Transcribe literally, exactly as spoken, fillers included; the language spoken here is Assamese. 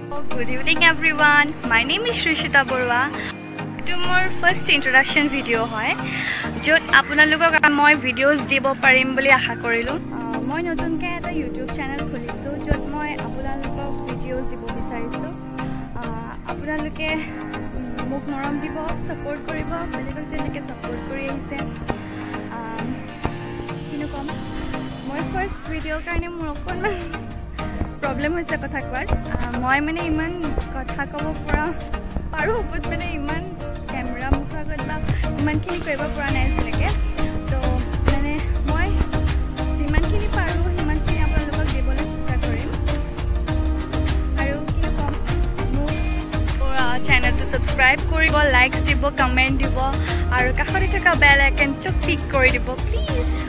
Good evening everyone. My name is Shrishita Borwa. This is my first introduction video hoy. Jot apnalokok moi videos dibo parim boli asha korilu. Moi notun ke eta YouTube channel kholisu jot moi apnalokok videos dibo bisarisu. Apnaloke mok noram dibo support koribo belegol jeneke support kori aise. Kinu kom moi first video karone mor okon problem হৈছে কথা কোৱাৰ মই মানে ইমান কথা ক'ব পৰা পাৰো but মানে ইমান ক্যামেৰা মুখা গলা ইমান খিনি কৰিব পৰা নাই তেনেকে তো মানে মই ইমান খিনি পাৰো ইমান খিনি আপোনালোকক দিবলৈ চেষ্টা কৰিম আৰু কি কম মোৰ চেনেলটো সাবস্ক্ৰাইব কৰিব লাইকস দিব কমেন্ট দিব আৰু কাষতে থকা বেল আইকনটো ক্লিক কৰি দিব প্লিজ